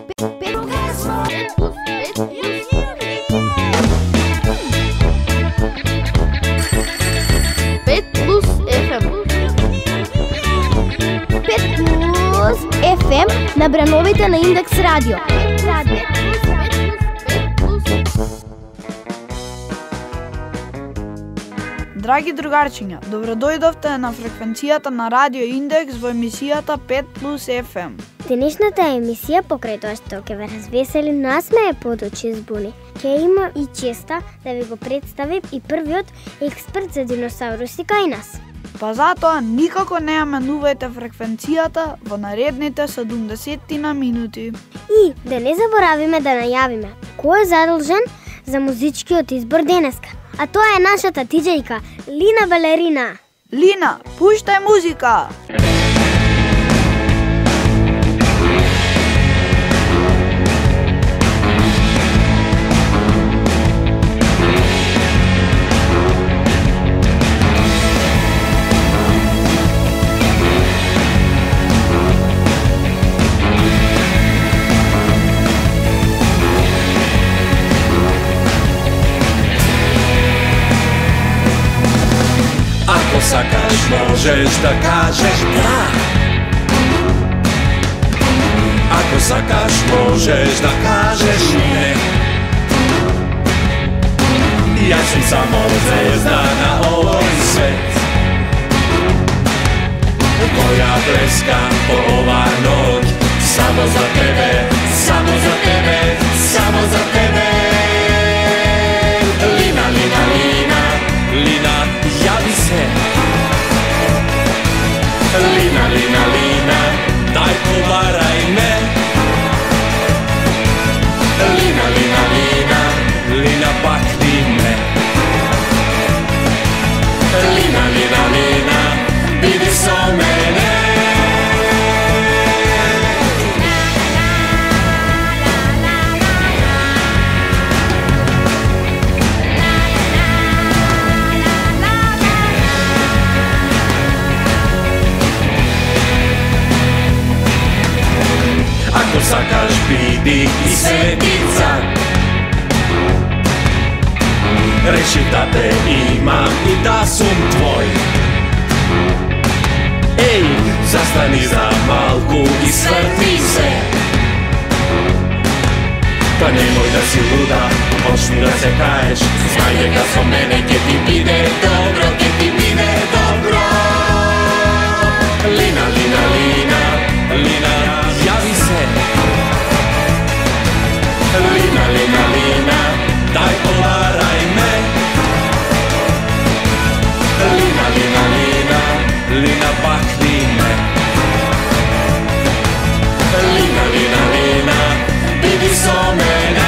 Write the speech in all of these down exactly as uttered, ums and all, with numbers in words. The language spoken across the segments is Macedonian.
пет плюс еф ем. пет плюс еф ем на брановите на Индекс радио. Драги другарчиња, добродојдовте на фреквенцијата на Радио Индекс во емисијата пет плюс еф ем. Денешната емисија, покрај тоа што ќе ве развесели, насмее подочи збуни, ќе има и честа да ви го представи и првиот експерт за диносауруси кај нас. Па затоа никако не ја менувајте фреквенцијата во наредните седумдесеттина минути. И да не заборавиме да најавиме кој е задолжен за музичкиот избор денеска. А тоа е нашата диџејка Лина Балерина. Лина, пуштај музика! Ако сакаш, можеш да кажеш да. Ако сакаш, можеш да кажеш не. Јас сум само звезда на овој свет, која блеска по ова ноќ. Само за тебе, само за тебе, само за тебе. Лина, Лина, Лина, Лина, јави се. Лина, Lina, Lina, дај побарај ме. Lina, Lina, Lina, Lina, пакни ме. Lina, Lina, Lina, биди со мене. Ако сакаш, биди и светица. Решив да те имам и да сум твој. Еј, застани за малку и сврти се. Па немој да си луда, почни да се каеш. Знај дека со мене ќе ти биде добро, ќе ти биде добро. Лина, Лина, Лина, Лина, јави се. Lina, Lina, Lina, дај побарај ме. Lina, Lina, Lina, Lina, пакни ме. Lina, Lina, Lina, биди со мене.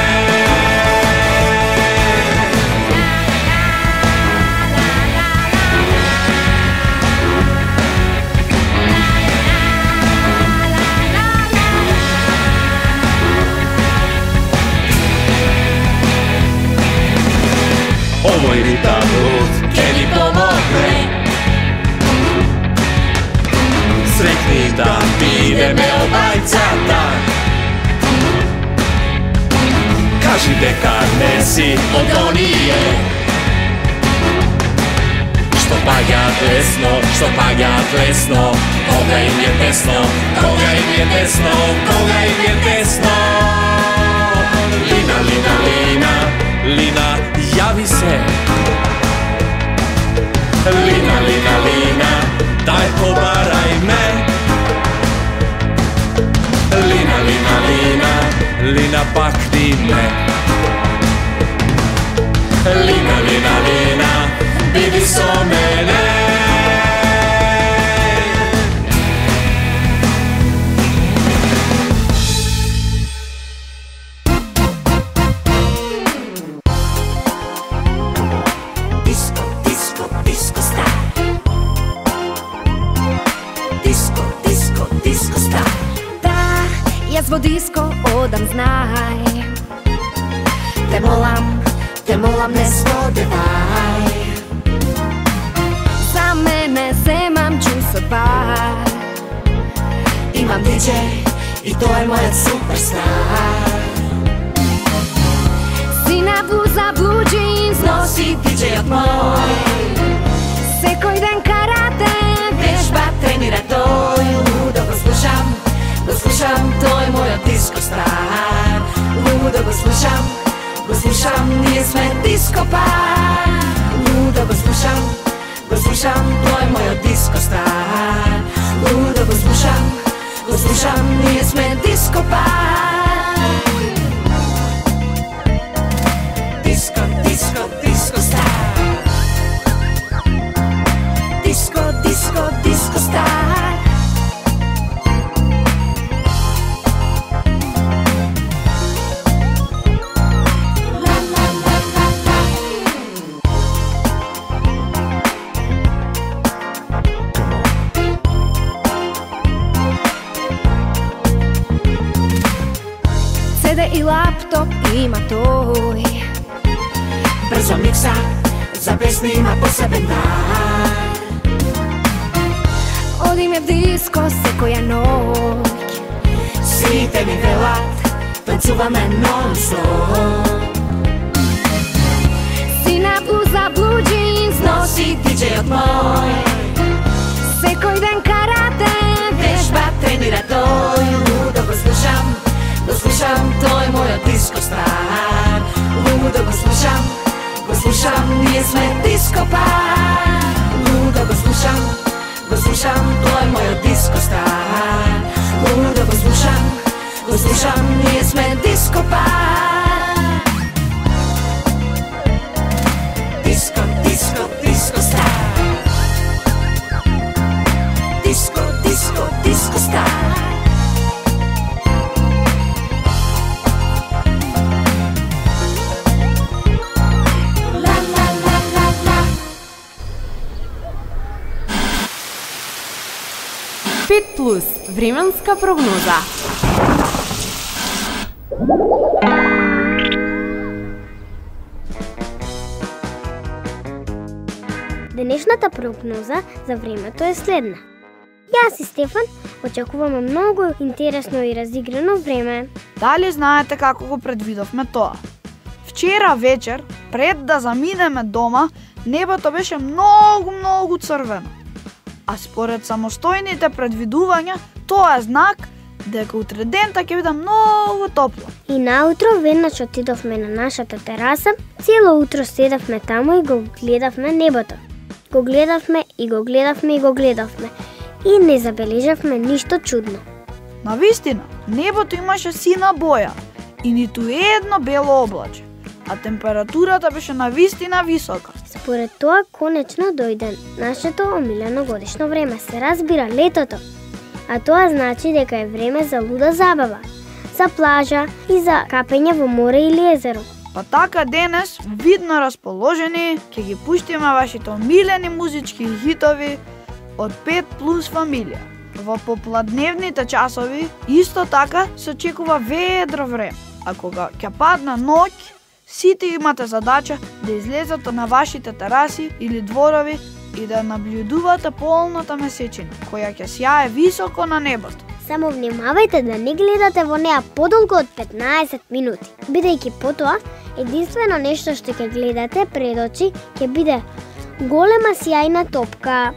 Овој ритам луд ќе ни помогне. Среќни да бидеме обајцата. Кажи дека не си од оние што паѓаат лесно, што паѓаат лесно. Кога им е тесно, кога им е тесно, кога им е тесно. Лина, Лина, Лина, Лина, јави се. Lina, Lina, Lina, дај побарај ме. Lina, Lina, Lina, Lina, пакни ме. Lina, Lina, Lina, биди со мене. Јас во диско одам, знај. Те молам, те молам, не сподевај. За мене земам чувствот бар. Имам диџеј и тој е мојот суперстар. носи диджејот мој. Секој ден карате, вежба тренира тој. Лудо го слушам, го слушам, тој мојот диско стар. Лудо го слушам, го слушам, ние сме диско пар. Лудо го слушам, го слушам, тој мојот диско стар. Лудо го слушам, го слушам, ние сме диско пар. Диско, диско, диско стар. Диско, диско, диско стар. И лаптоп има тој. Брзо микса, за песни има посебен дар. Одиме в диско секоја ноќ. Сите ми велат, танцуваме нон-стоп. Си на блуза, блу джинс, носи диджејот мој. Секој ден карате, вежба тренира тој. Лудо го слушам, го слушам, тој мојот диско стар. Лудо го слушам, го слушам, ние сме диско пар. Лудо го слушам, го слушам, тој мојот диско стар. Лудо го слушам, го слушам, ние сме диско пар. Диско, диско, диско стар. Диско, диско, диско стар. пет плюс временска прогноза. Денешната прогноза за времето е следна. Јас и Стефан очекуваме многу интересно и разиграно време. Дали знаете како го предвидовме тоа? Вчера вечер, пред да заминеме дома, небото беше многу, многу црвено. А според самостојните предвидувања, тоа е знак дека утре дента ќе биде многу топло. И наутро веднаш отидовме на нашата тераса, цело утро седавме таму и го гледавме небото. Го гледавме и го гледавме и го гледавме. И не забележавме ништо чудно. Навистина, небото имаше сина боја и ниту едно бело облаче, а температурата беше навистина висока. Според тоа, конечно дојде нашето омилено годишно време, се разбира летото. А тоа значи дека е време за луда забава, за плажа и за капење во море или езеро. Па така денес, видно расположени, ќе ги пуштиме вашите омилени музички хитови од пет плюс фамилија. Во попладневните часови исто така се очекува ведро време, а кога ќе падне ноќ, сите имате задача да излезете на вашите тераси или дворови и да наблюдувате полната месечина, која ќе сјае високо на небото. Само внимавајте да не гледате во неа подолго од петнаесет минути, бидејќи потоа единствено нешто што ќе гледате пред очи ќе биде голема сјајна топка.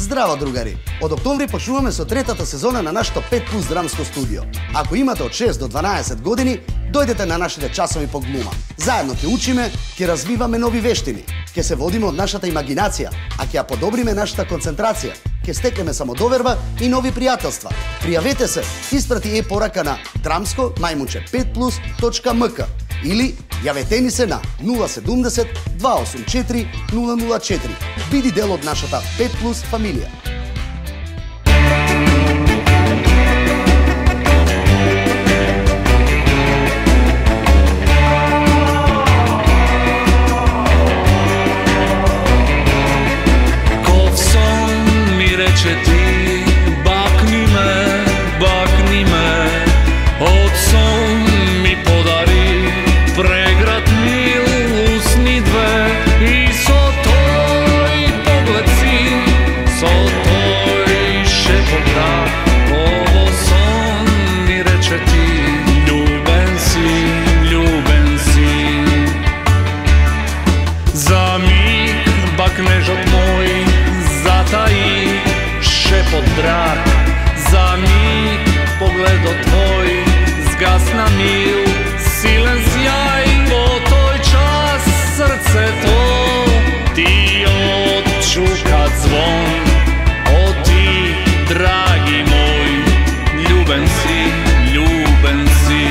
Здраво, другари! Од октомври почнуваме со третата сезона на нашето пет плюс драмско студио. Ако имате од шест до дванаесет години, дојдете на нашите часови по глума. Заедно ќе учиме, ќе развиваме нови вештини, ќе се водиме од нашата имагинација, а ќе ја подобриме нашата концентрација, ќе стекнеме самодоверба и нови пријателства. Пријавете се, испрати е-порака на драмско мајмунче пет плюс точка ем ка или јавете ни се на нула седумдесет два осум четири нула нула четири. Биди дел од нашата пет плюс фамилија. Рече ти, бакни ме, бакни ме, од сон ми подари преград мил усни две и со тој поглед си, со тој шепот ово сон ми рече ти, љубен си, љубен си. За миг бакнежот мој затаи шепот драг, за миг погледот твој згасна мил, силен сјај во тој час срцето ти отчука звон. О ти, драги мој, љубен си, љубен си.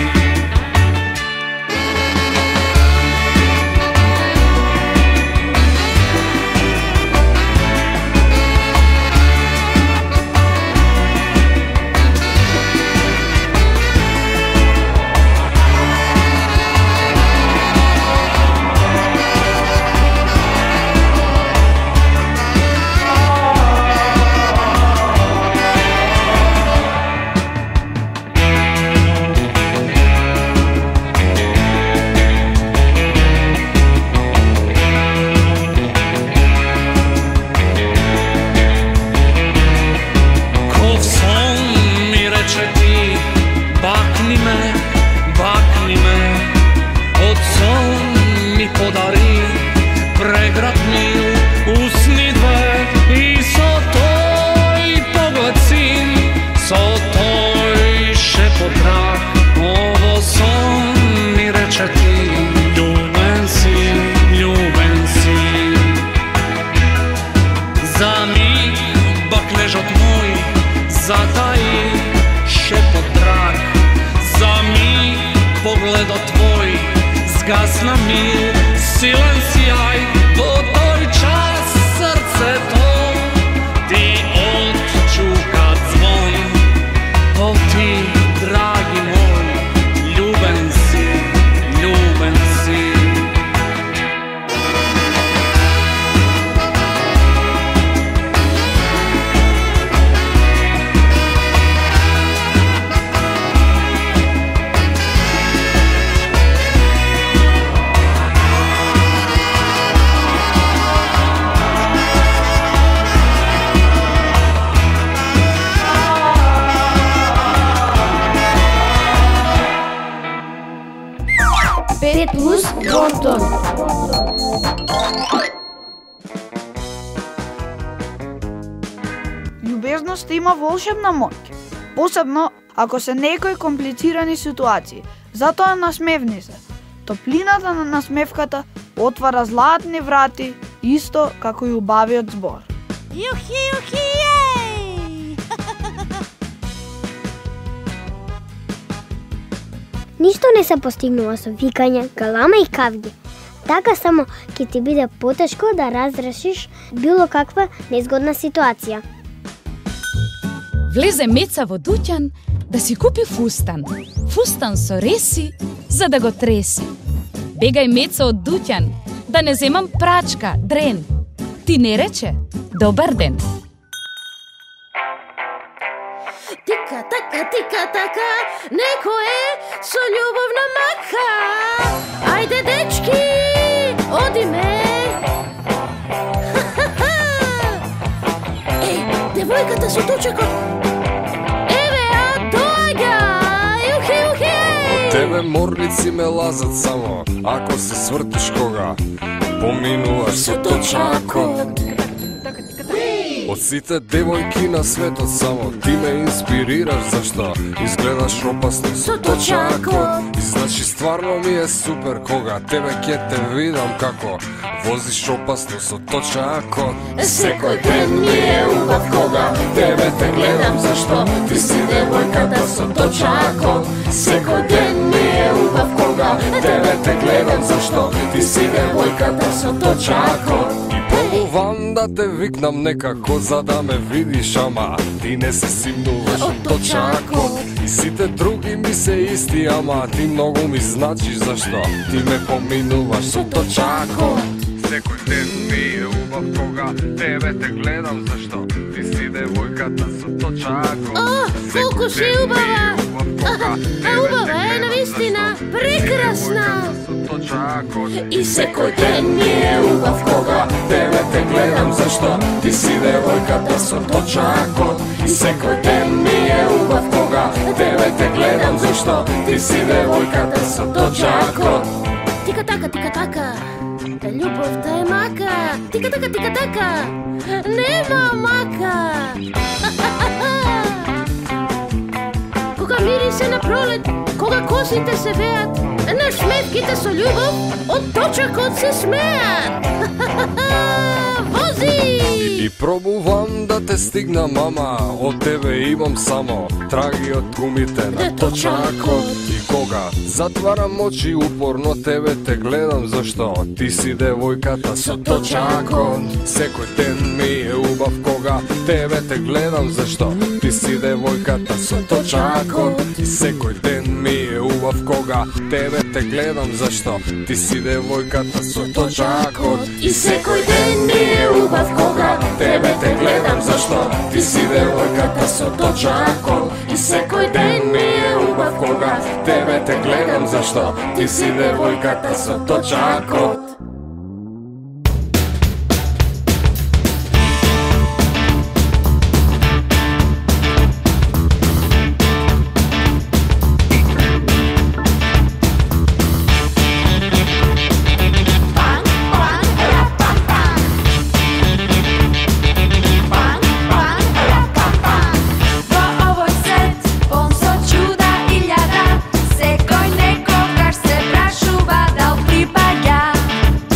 Gasna mil, silen sjaj, во тој час срцето ти отчука звон. О ти, драги мој, љубен си, љубен си. пет плюс Бонтон. Љубезноста има волшебна моќ, посебно ако се некои комплицирани ситуации. Затоа насмевни се. Топлината на насмевката отвара златни врати, исто како и убавиот збор. Јухи, јухи, еј! Ништо не се постигнува со викање, галама и кавги. Така само ќе ти биде потешко да разрешиш било каква незгодна ситуација. Влезе Меца во дуќан да си купи фустан. Фустан со реси, за да го треси. Бегај Меца од дуќан, да не земам прачка, дрен. Ти не рече, добар ден. Тика, така, тика, така, некое со љубовна мака. Ајде, дечки, одиме. Еј, девојката со точекот. Еве, а доаѓа. Јухи, јухи. Од тебе морлици ме лазат само, ако се свртиш кога поминуваш со точакот. Од Од сите девојки на светот само ти ме инспирираш, зашто изгледаш опасно со точакот. И значи стварно ми е супер кога тебе ќе те видам како возиш опасно со точакот. Секој ден ми е убав кога тебе те гледам, зашто ти си девојката со точакот. Секој ден ми е убав кога тебе те гледам, зашто ти си девојката со точакот. Пробувам да те викнам некако за да ме видиш, ама ти не се симнуваш од точакот. И сите други ми се исти, ама ти многу ми значиш, зашто ти ме поминуваш со точакот. Секој ден ми е убав кога тебе те гледам, зашто ти си девојката со точакот. О, колку си убава! А убава е навистина, прекрасна! И секој ден ми е убав кога тебе те гледам, зашто ти си девојката со точакот. И секој ден ми е убав кога тебе те гледам, зашто ти си девојката со точакот. Тика така, тика така, љубовта е мака. Тика така, тика така, нема мака. Кога мирисе на пролет, кога косите се веат, на сметките со љубов од точакот се смеат. Вози! И пробувам да те стигнам, ама од тебе имам само траги од гумите на точакот. И кога затварам очи упорно тебе те гледам, зашто ти си девојката со точакот. Секој ден ми е убав кога тебе те гледам, зашто ти си девојката со точакот. И секој ден ми е убав кога тебе те гледам, зашто ти си девојката со точакот. И секој ден ми е убав кога тебе те гледам, зашто ти си девојката со точакот. И секој ден ми е убав кога тебе те гледам, зашто ти си девојката со точакот. Секој некогаш се прашува дал припаѓа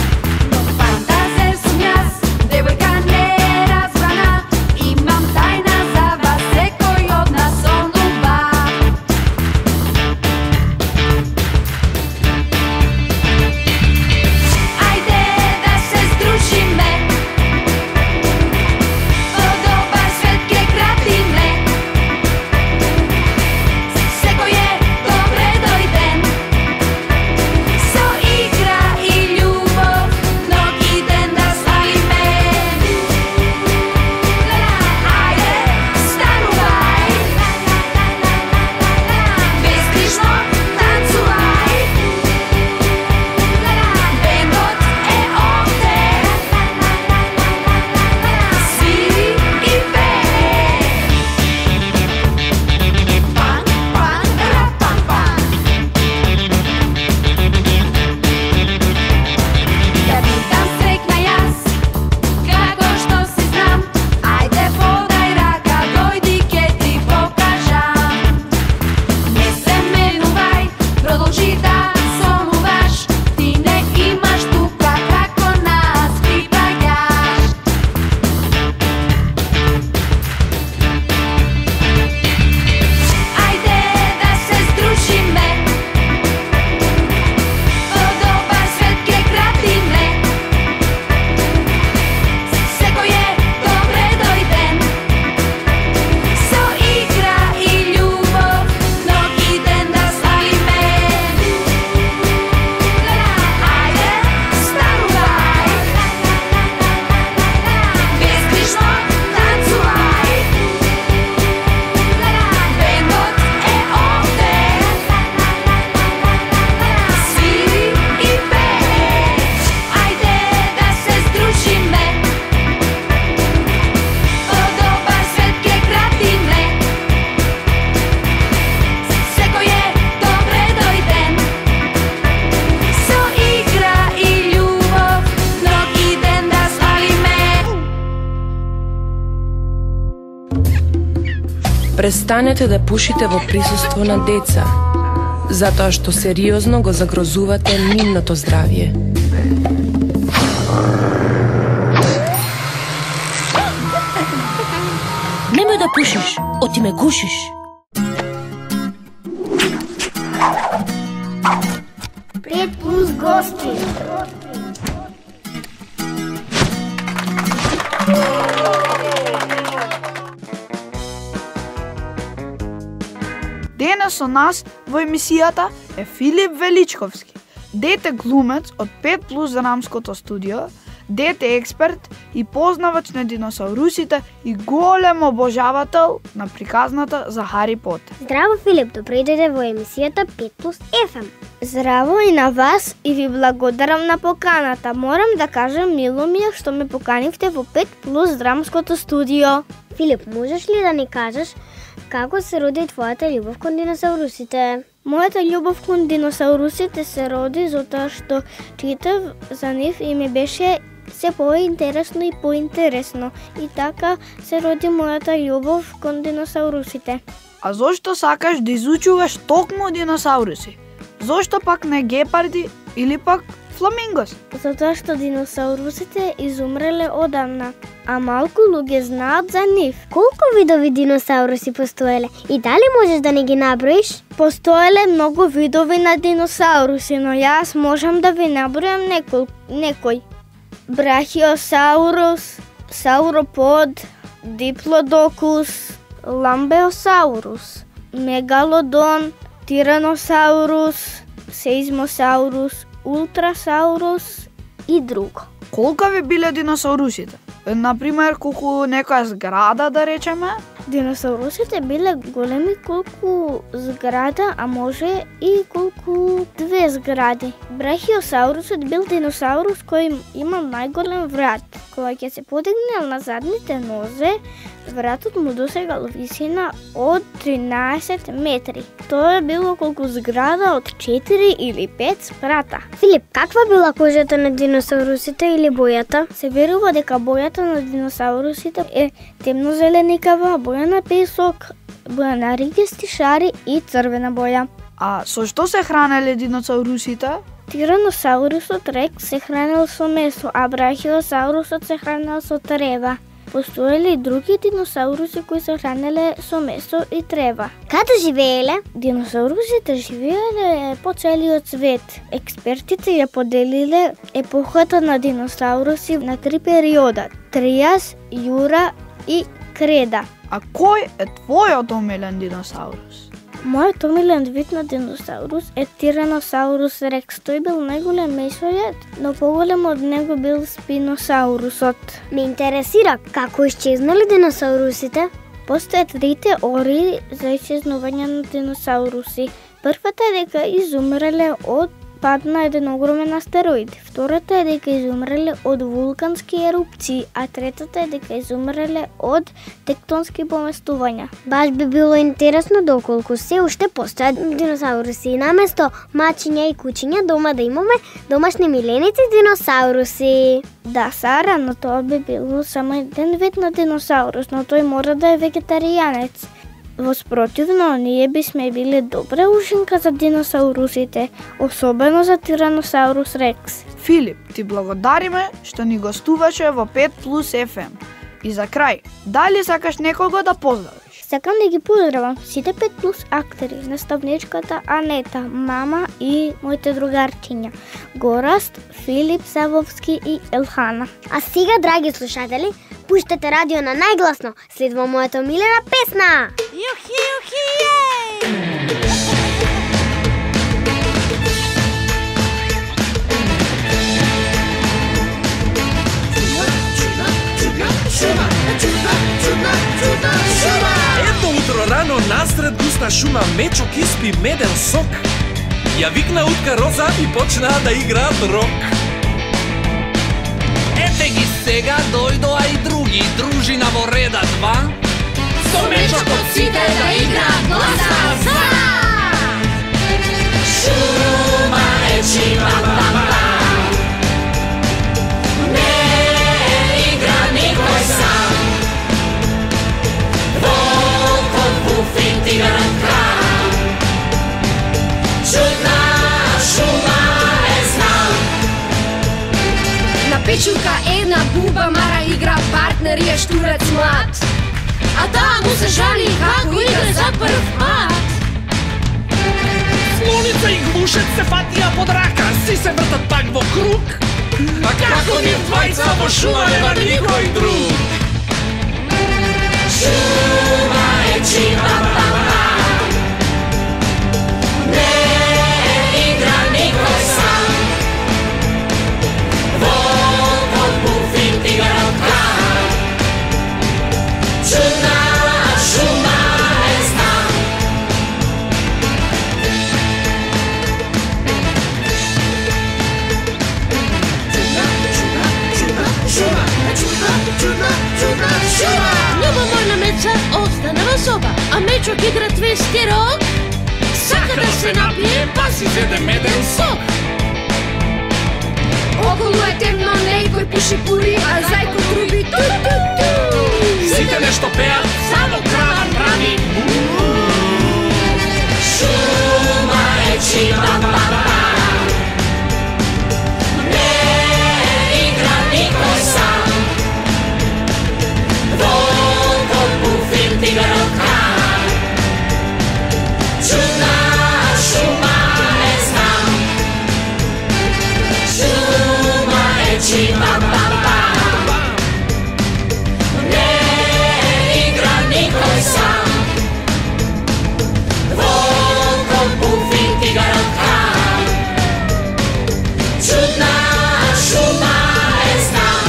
Престанете да пушите во присуство на деца, затоа што сериозно го загрозувате нивното здравје. Немој да пушиш, оти ме гушиш. Пет плюс гости. Денес со нас во емисијата е Филип Величковски, дете глумец од пет плюс драмското студио, дете експерт и познавач на диносаурусите и голем обожавател на приказната за Хари Потер. Здраво, Филип, добре дојде во емисијата пет плюс еф ем. Здраво и на вас и ви благодарам на поканата. Морам да кажам, мило ми е што ме поканивте во пет плюс драмското студио. Филип, можеш ли да ни кажеш како се роди твојата љубов кон диносаурусите? Мојата љубов кон диносаурусите се роди затоа што читав за нив и ми беше се поинтересно и поинтересно. И така се роди мојата љубов кон диносаурусите. А зошто сакаш да изучуваш токму диносауруси? Зошто пак не гепарди или пак фламингос? Затоа што диносаурусите изумреле одамна, а малку луѓе знаат за нив. Колку видови диносауруси постоеле и дали можеш да не ги наброиш? Постоеле многу видови на диносауруси, но јас можам да ви набројам некој. некој. Брахиосаурус, сауропод, диплодокус, ламбеосаурус, мегалодон, тираносаурус, сейзмосаурус, ултрасаурус и друго. Колка ви биле диносаурусите? Например, колку некоја зграда, да речеме? Диносаурусите биле големи колку зграда, а може и колку две згради. Брахиосаурусот бил диносаурус кој има најголем врат. Кога ќе се подигнел на задните нозе, вратот му досегал висина од тринаесет метри. Тоа било колку зграда од четири или пет спрата. Филип, каква била кожата на диносаурусите или бојата? Се верува дека бојата на диносаурусите е темнозеленикава, боја на песок, боја на ригести шари и црвена боја. А со што се хранеле диносаурусите? Тираносаурусот рекс се хранел со месо, а брахиосаурусот се хранел со трева. Постоеле и други диносауруси кои се хранеле со месо и трева. Каде живееле? Диносаурусите живееле по целиот свет. Експертите ја поделиле епохата на диносауруси на три периода: Триас, Јура и Креда. А кој е твојот омилен диносаурус? Мојот омилен вид на диносаурус е Тираносаурус рекс. Тој бил најголем месојед, но поголем од него бил Спиносаурусот. Ме интересира како исчезнале диносаурусите. Постојат три теории за исчезнување на диносауруси. Првата е дека изумреле од пад на еден огромен астероид. Втората е дека изумреле од вулкански ерупции, а третата е дека изумреле од тектонски поместувања. Баш би било интересно доколку се уште постојат диносауруси. Наместо мачиња и кучиња дома да имаме домашни миленици диносауруси. Да, Сара, но тоа би било само еден вид на диносаурус, но тој мора да е вегетаријанец. Воспротивно, ние бисме били добра ушинка за диносаурусите, особено за Тираносаурус рекс. Филип, ти благодариме што ни гостуваше во пет плюс еф ем. И за крај, дали сакаш некого да поздравиш? Сакам да ги поздравам сите пет плюс актери, наставничката Анета, мама и моите другарчиња Гораст, Филип Савовски и Елхана. А сега, драги слушатели, пуштете радио на најгласно, следва мојата омилена песна. Јухи, јухи, јеј! Ето утро рано насред густа шума мечок испи меден сок. Ја викна утка Роза и почнаа да играат рок. Ете ги сега дојдоа и други, дружина во реда два. Со мечокот сите да играат гласа за. Шума е чима пам-пам. Не игра никој сам. Волкот je šturec mlad, a tamo mu se žali kako igra za prv mat. Слоница и глушец се фатија под рака, си се вртат пак во круг. А како нив двајца во шума нема никој друг. Šuma je čima papa, ne igra nikoj sam. Volk od bufin tigar od kan, čudna šuma je znam. Čudna, čudna, čudna šuma, čudna, čudna, čudna šuma. Ljubomorna meca ostaneva soba, a mečok igra tvesti rok. Сака да се напие, па си зеде меден сок. Околу е темно, некој пуши пури, а зајко труби ту-ту-ту. Сите нешто пеат, само краван прави. Шума е чима папа, не игра никој сам. Волк од буфин тигар од кан, чудна шума е знам. Шума е чима папа, не игра никој сам. Волк од буфин тигар од кан, чудна шума е знам.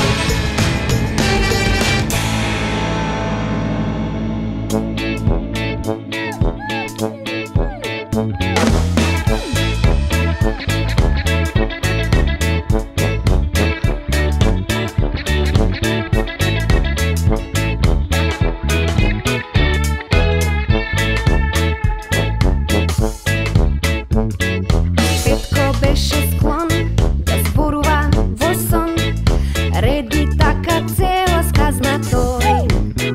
Петко беше склон да зборува во сон, реди така цела сказна тој.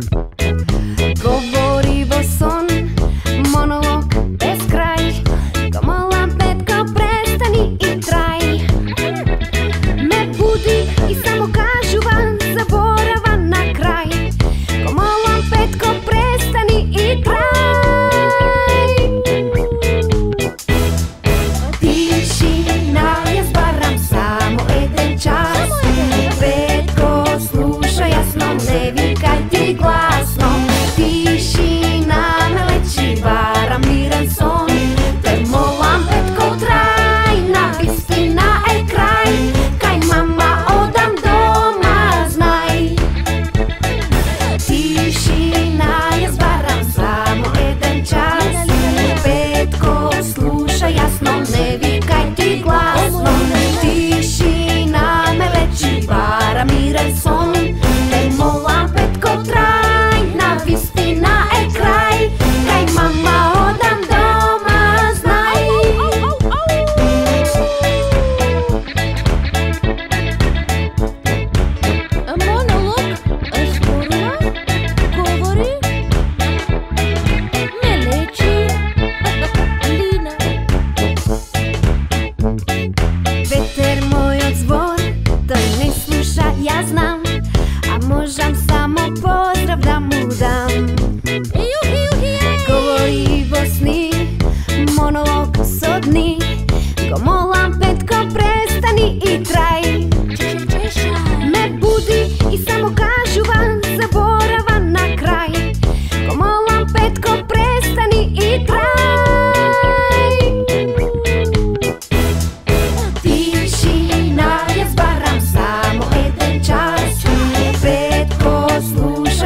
Говори во сон, монолог без крај, камала Петко престани и трај. Ме буди и само кажува, заборава на крај, камала Петко престани и трај. Тишина, јас барам само еден час. Петко, слушај јасно, не викај ти гласно. Тишина ме лечи, барам мирен сон. Те молам, Петко, трајна вистина е крај. Кај мама одам дома, знај. Тишина, јас барам само еден час. Петко, слушај јасно, не викај ти гласно. Тишина ме лечи, бара мирен сон. Те молам, Петко, трајна вистина е крај. Кај мама одам дома, знај. Монолог, зборува, говори, ме лечи, Лина. Ветер мојот збор, тој не слуша, јас знам, а можам само поздрав да му дам. Говори во сни, монолог со дни, го молам, Петко, престани и трај. Ме буди и само кажува, заборава на крај, го молам, Петко, престани и трај. Тишина, јас барам само еден час. Петко, слушај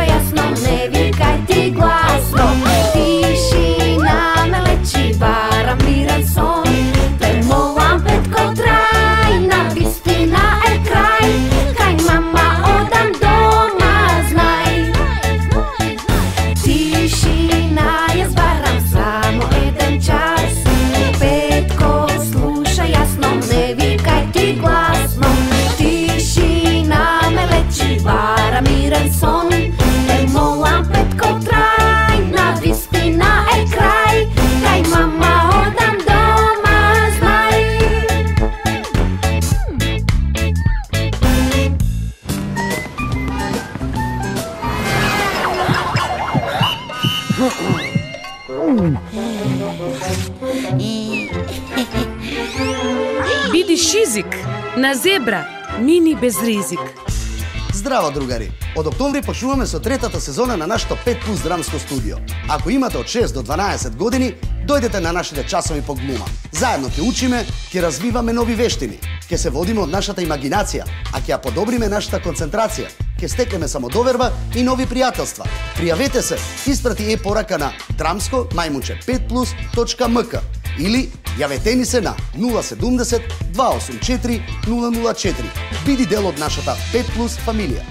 Биди шизик на зебра, мини без ризик. Здраво, другари! Од октомври почнуваме со третата сезона на нашето пет плюс драмско студио. Ако имате од шест до дванаесет години, дојдете на нашите часови по глума. Заедно ќе учиме, ќе развиваме нови вештини, ќе се водиме од нашата имагинација, а ќе ја подобриме нашата концентрација, ќе стекнеме самодоверба и нови пријателства. Пријавете се, испрати е-порака на драмско мајмунче пет плюс точка ем ка или јавете ни се на нула седумдесет два осум четири нула нула четири. Биди дел од нашата пет плюс фамилија.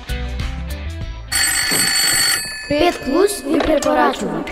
пет плюс ви препорачува.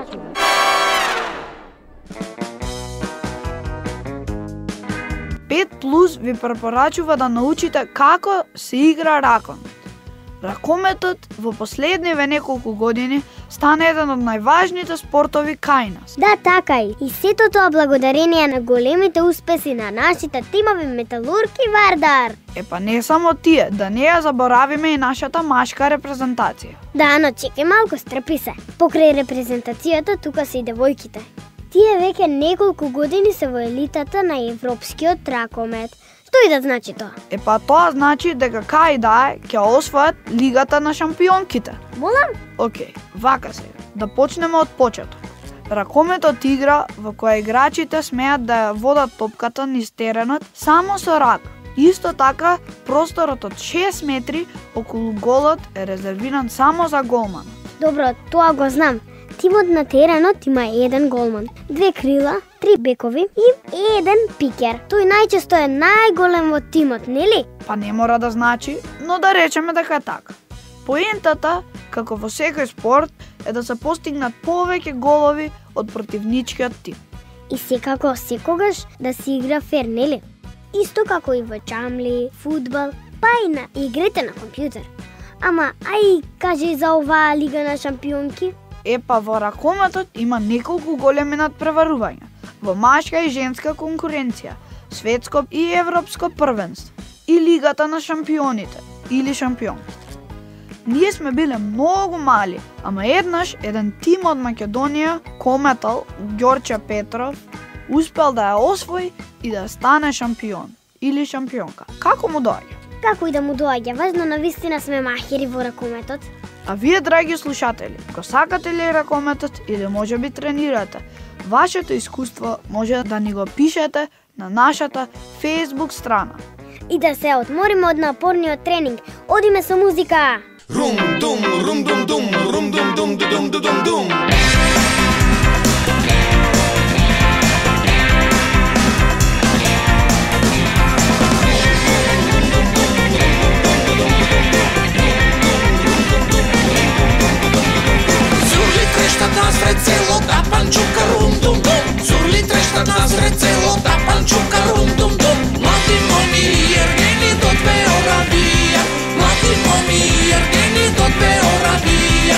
пет плюс ви препорачува да научите како се игра ракомет. Ракометот во последниве неколку години стана еден од најважните спортови кај нас. Да, така и. И сето тоа благодарение на големите успеси на нашите тимови Металург и Вардар. Епа не само тие, да не ја заборавиме и нашата машка репрезентација. Да, но чекај малку, стрпи се. Покрај репрезентацијата тука се и девојките. Тие веќе неколку години се во елитата на европскиот ракомет. Што и да значи тоа? Епа тоа значи дека кај да ќе освојат Лигата на шампионките. Молам? Океј, вака сега. Да почнеме од почеток. Ракометот игра во која играчите смеат да ја водат топката низ теренот само со рака. Исто така, просторот од шест метри околу голот е резервиран само за голманот. Добро, тоа го знам. Тимот на теренот има еден голман, две крила, три бекови и еден пикер. Тој најчесто е најголем во тимот, нели? Па не мора да значи, но да речеме дека е така. Поентата, како во секој спорт, е да се постигнат повеќе голови од противничкиот тим. И секако секогаш да се игра фер, нели? Исто како и во чамли, фудбал, па и на игрите на компјутер. Ама, ај кажи за оваа Лига на шампионки. Епа, во ракометот има неколку големи надпреварувања. Во машка и женска конкуренција, светско и европско првенство и Лигата на шампионите или шампионките. Ние сме биле многу мали, ама еднаш еден тим од Македонија, Кометал, Ѓорче Петров, успел да ја освои и да стане шампион или шампионка. Како му доаѓа? Како и да му доаѓа, важно навистина сме махери во ракометот. А вие, драги слушатели, го сакате ли ракометот или може би тренирате? Вашето искуство може да ни го пишете на нашата Facebook страна. И да се одмориме од напорниот тренинг, одиме со музика. Рум дум рум дум дум рум дум дум дум дум дум. Насред цело да панчука рум дум дум. Зурли трещат насред цело да панчука рум дум дум. Млади моми ергени до две оравија. Млади моми ергени до две оравија.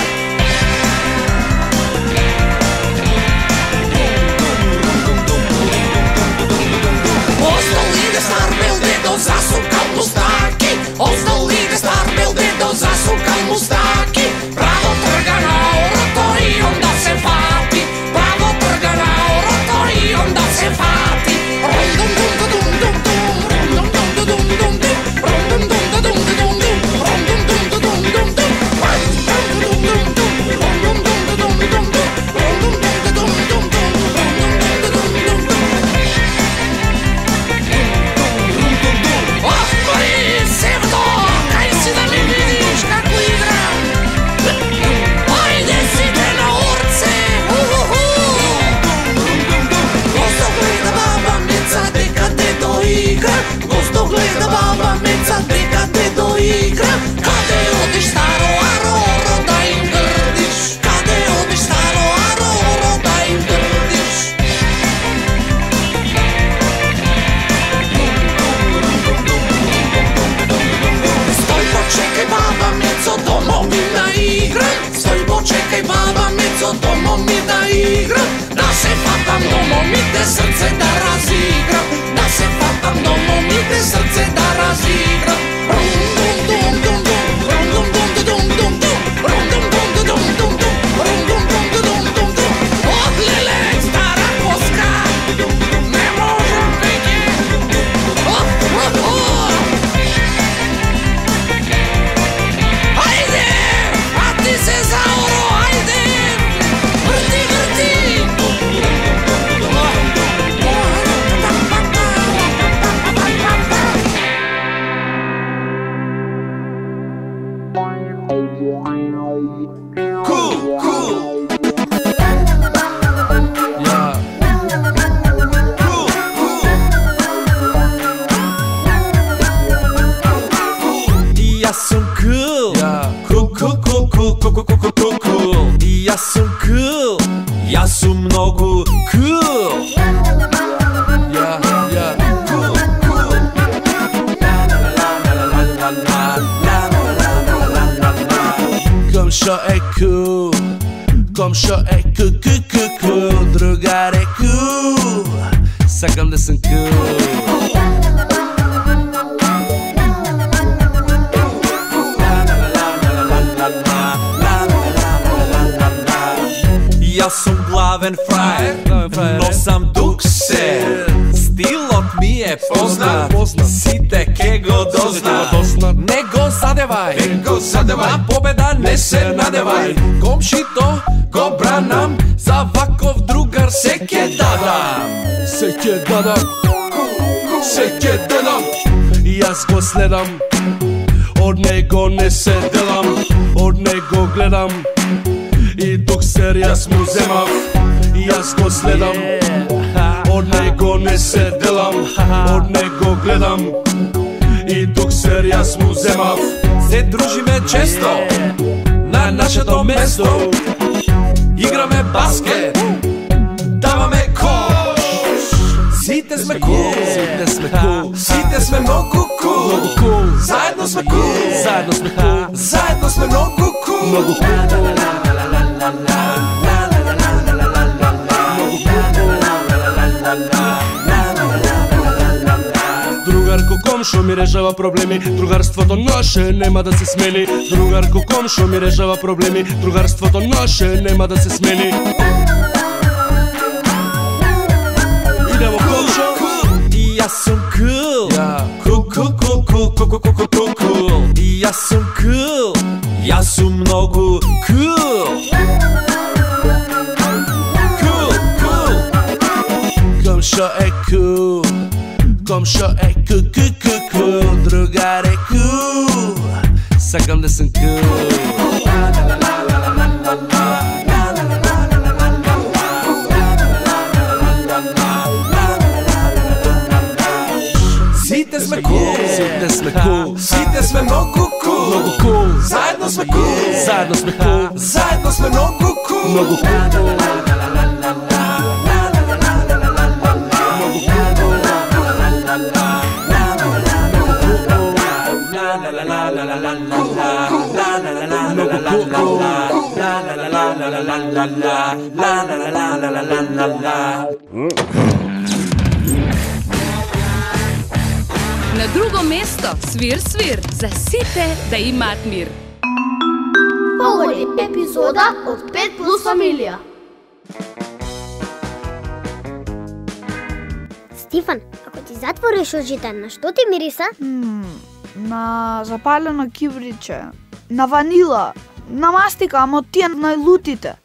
Остал иде стар бел дедо засукал мустаки. Остал иде стар бел дедо засукал мустаки. Право трга на ораторијум да се фати. Право трга на ораторијум да се фати. Рум дум дум дум дум дум. Рум дум дум дум дум дум. Рум дум дум дум дум дум. Рум дум дум дум дум дум. Рум дум дум дум дум. Рум дум дум дум дум дум. Рум дум дум дум дум дум. Рум дум дум дум дум. Ох, Борис, Севто, кај си да ми видиш како играм? Ајде сите на орце, уху! Госто гледа баба Меца дека дедо игра. Госто гледа баба Меца дека дедо игра. Каде одиш старо ароро да им грдиш? Каде одиш старо ароро да им грдиш? Стој почекај баба Мецо, домо ми да игра. Стој почекај баба Мецо, домо ми да игра. Да се фатам до момите срце да разиграм. Да се фатам до момите срце да разиграм. Рум дум дум дум дум. Рум дум дум дум дум дум. Рум дум дум дум дум дум. Рум дум дум дум дум. Cool, cool. Yeah. Cool, cool. Ja sam cool. Yeah. Cool, cool, cool, cool, cool, cool, cool, cool, cool. Ja sam cool. Ja sam mnogo cool. Yeah, yeah. Cool, cool. La la la la la la la la la la la la. Kom što je cool. Kom što je cool, cool, cool, cool. Drugar je cool. Sakam da sam cool. Ja sam glaven frajer, no sam dukser. Stilot mi je poznat, site ke go dozna. Nego zadevaj, nego zadevaj, na pobeda ne se nadevaj. Komšito go branam, za vakov drugar seke dadam. Seke dadam, seke dadam. Jaz go sledam, od nego ne se delam, od nego gledam. I dukser jaz mu zemav, jaz go sledam. Od nego ne se delam, od nego gledam. I dukser jaz mu zemav. Se družime često na našето mesto. Igrame basket, davame koš. Site sme cool, site sme cool, site sme mnogo cool. Zajedno sme cool, zajedno sme cool, zajedno sme mnogo cool. Mnogo cool. Другарко комшо ми решава проблеми, другарството наше нема да се смени. Другарко комшо ми решава проблеми, другарството наше нема да се смени. Идемо комшо. И јас сум cool. Cool, cool, cool, cool, cool, cool, cool, cool, cool. И јас сум cool. Јас сум многу cool. Cool, cool. Комшо е cool. Komšo je cool, cool, cool, cool. Drugar je cool. Sakam da sam cool. Site sme cool, site sme cool, site sme mnogo cool. Mnogo cool. Zajedno sme cool, zajedno sme cool, zajedno sme mnogo cool. Mnogo cool. На друго место свир свир за сите да имаат мир. Погоди епизода од пет плюс фамилија. Стефан, ако ти затвориш очите, на што ти мириса? М, на запалено кибриче, на ванила, на мастика, ама тие најлутите.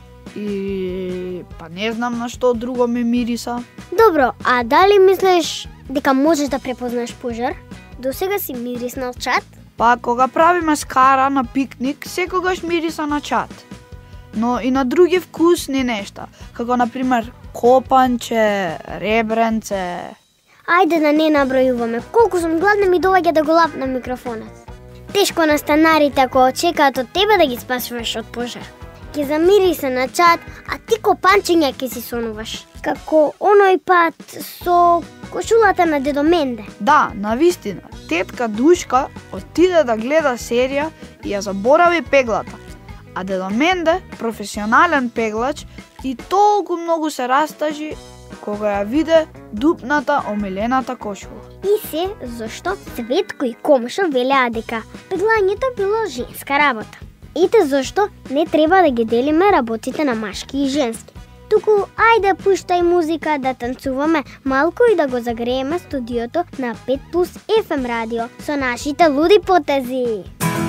И па не знам на што друго ми мириса. Добро, а дали мислиш дека можеш да препознаеш пожар? До сега си мириснал чат? Па кога правиме скара на пикник, секогаш мириса на чат. Но и на други вкусни нешта, како на пример копанче, ребренце. Ајде да не набројуваме, колку сум гладна ми доаѓа да го лапнам микрофонот. Тешко на станарите ако очекаат од тебе да ги спасуваш од пожар. Ке замириса на чат, а ти копанчиња ке си сонуваш. Како оној пат со кошулата на дедо Менде. Да, навистина, тетка Душка отиде да гледа серија и ја заборави пеглата. А дедо Менде, професионален пеглач, и толку многу се растажи кога ја виде дупната омилената кошула. И се зашто Светко и Комшо велеа дека пеглањето било женска работа. Ете зашто не треба да ги делиме работите на машки и женски. Туку ајде пуштај музика да танцуваме малку и да го загрееме студиото на пет плюс еф ем радио со нашите луди потези.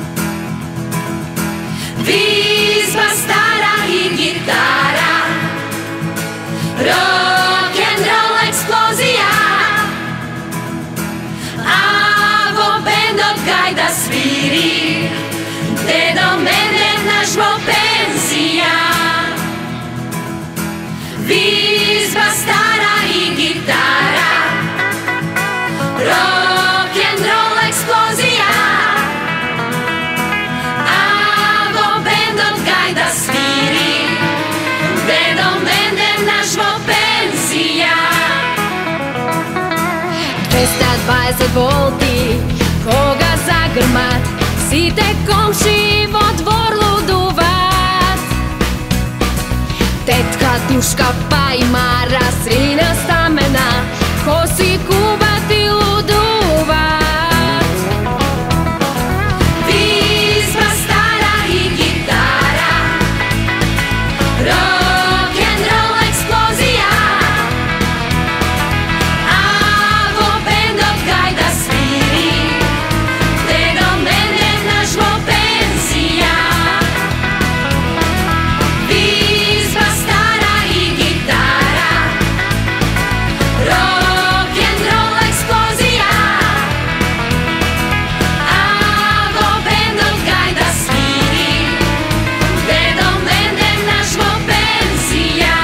Визба стара и гитара, рок-н-рол експлозија, а во бендот гај да свири, дедо Менде дваесет волти, кога загрмат, сите комши во двор лудуваат. Тетка Душка па има расрина стамена, коси кубат и лудуваат. Визба стара и гитара, рок-н-рол експлозија, а во бендот гајда свири, дедо мене наш во пенсија. Визба стара и гитара, рок-н-рол експлозија, а во бендот гајда свири, дедо мене наш во пенсија.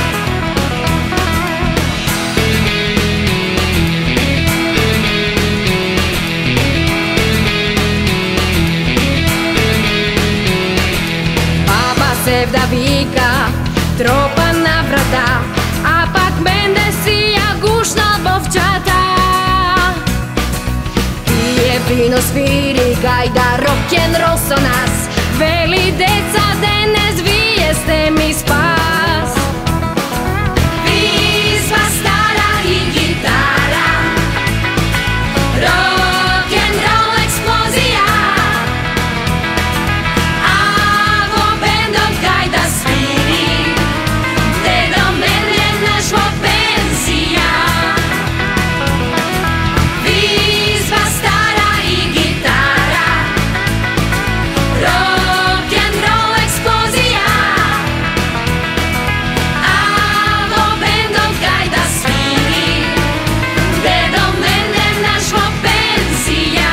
Папа севда вика, тропа на врата, а пак менде си ја гушнал бовчата. Пие вино, свири, гајда рок-н-рол со нас, вели деца денес вие сте ми спас. Визба стара и гитара, рок-н-рол експлозија, а во бендот гајда свири, дедо мене наш во пенсија. Визба стара и гитара, рок-н-рол експлозија, а во бендот гајда свири, дедо мене наш во пенсија.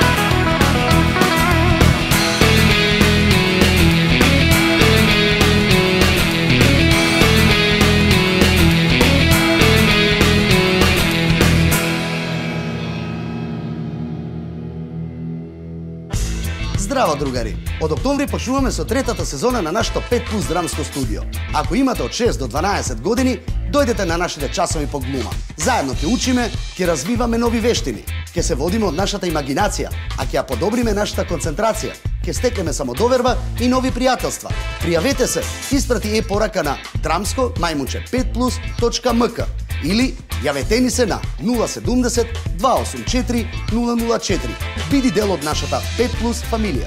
Здраво, другари! Од октомври почнуваме со третата сезона на нашето пет плюс драмско студио. Ако имате од шест до дванаесет години, дојдете на нашите часови по глума. Заедно ќе учиме, ќе развиваме нови вештини, ќе се водиме од нашата имагинација, а ќе ја подобриме нашата концентрација, ќе стекнеме самодоверба и нови пријателства. Пријавете се, испрати е-порака на драмско мајмунче пет плюс точка ем ка или јавете ни се на нула седумдесет дваесет осум четири нула нула четири. Биди дел од нашата пет плюс фамилија.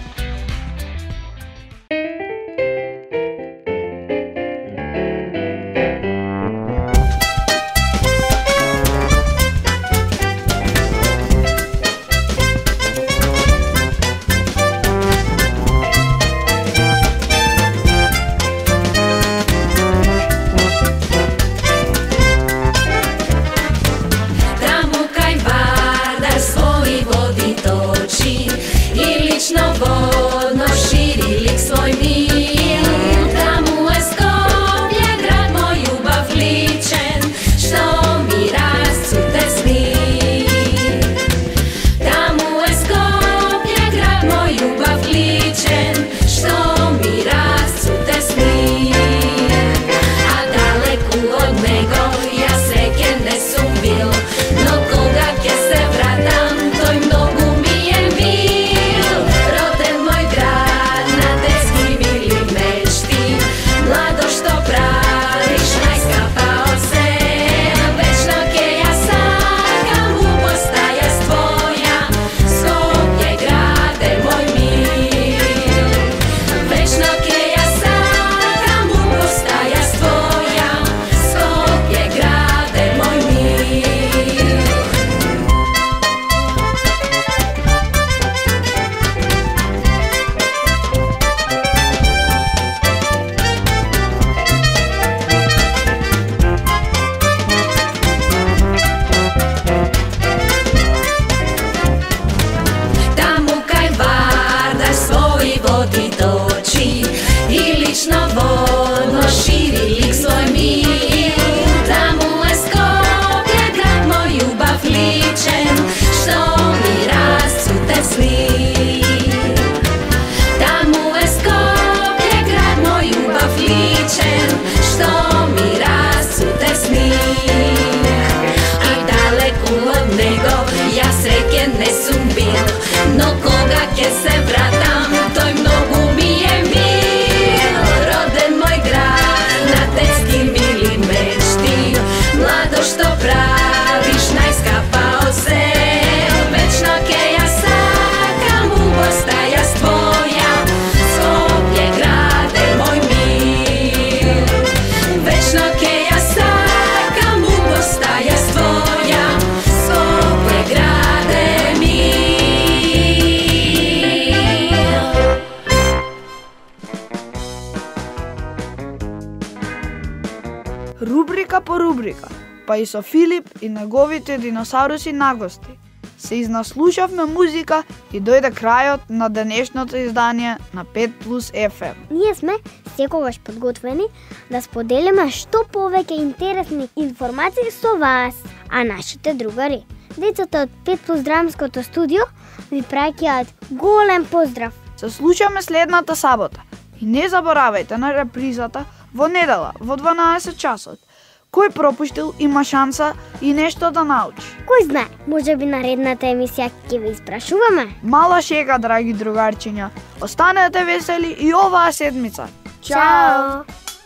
Таму кај бар да своји води точи и лично води. рубрика по рубрика, па и со Филип и неговите диносауруси нагости. Се изнаслушавме музика и дојде крајот на денешното издание на пет плюс еф ем. Ние сме секогаш подготвени да споделиме што повеќе интересни информации со вас, а нашите другари. Децата од пет плюс драмското студио ви праќаат голем поздрав. Се слушаме следната сабота и не заборавајте на репризата во недела во дванаесет часот. Кој пропуштил има шанса и нешто да научи. Кој знае, може би наредната емисија ќе ви испрашуваме. Мала шега, драги другарчиња. Останете весели и оваа седмица. Чао!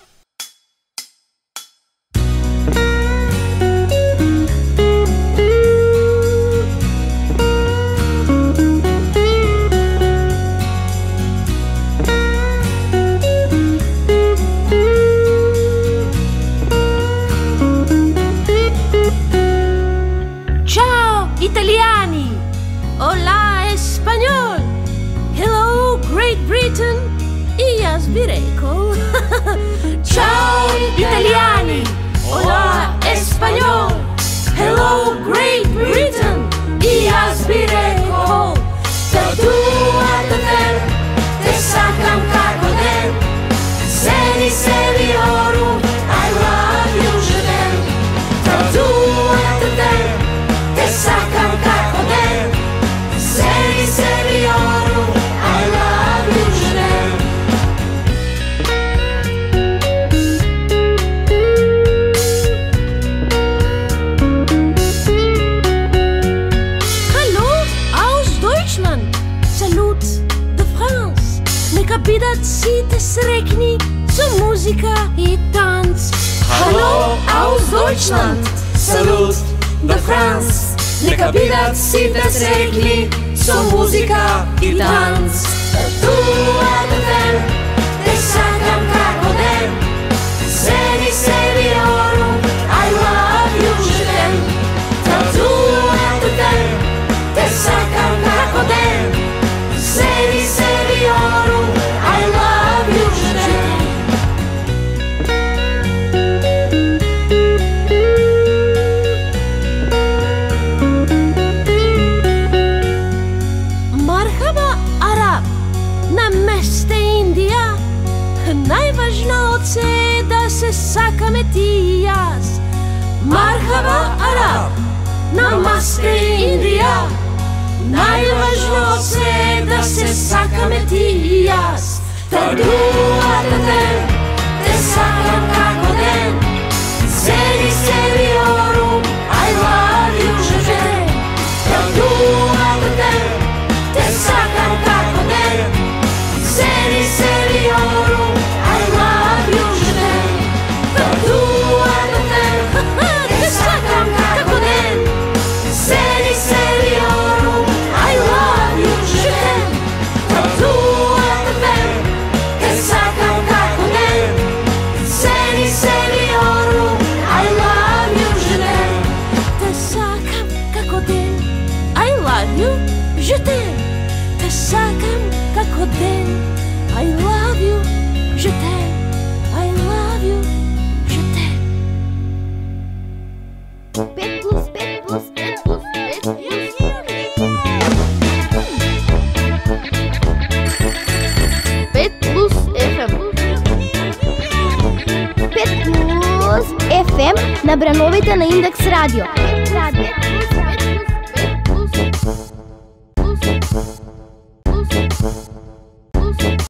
Italiani! Hola, Español! Hello, Great Britain! E jaz bi rekel... Ciao, Italiani! Hola, Español! Hello, Great Britain! E jaz bi rekel... Da tu a te ver, te sakam kako den. Seni, seni, oru, I love you, žeden. Da tu a te ver, te sakam kako den. Seni, seni, oru, I love you, žeden. Hallo, aus Deutschland. Salut de France. Neka bidat si te srekni za muzika i tanc. Hallo, aus Deutschland. Salut de France. Neka bidat si te srekni za muzika i tanc. Tu a te ver, te sakam kako den. Seni, seni, oru, I love you, žeden. Tu a te ver, te sakam kako den. Seni, seni, oru, I love you, žeden. Marhaba, Arab, na meste Indija. Najvažna od se da se sakame ti jaz. Marhaba, Arab, na meste Indija. Najvažno se da se sakame ti jaz. Ta dua te ten, te sakam kako den. Seni, seni, oru, I love you, žeden. Ta dua te ten, te sakam kako den. Seni, seni, oru, I love you, žeden. Ta dua te ten, te sakam kako den. Seni, seni, oru, I love you, žeden. Ta dua te ten, te sakam kako den. Seni, seni, oru, I love you, žeden. Te sakam kako den, I love you, žeden. Te sakam kako den, I love you, žeden. I love you, žeden. pet plus pet plus pet plus pet plus pet plus еф ем. пет плюс еф ем на брановите на Индекс Радио.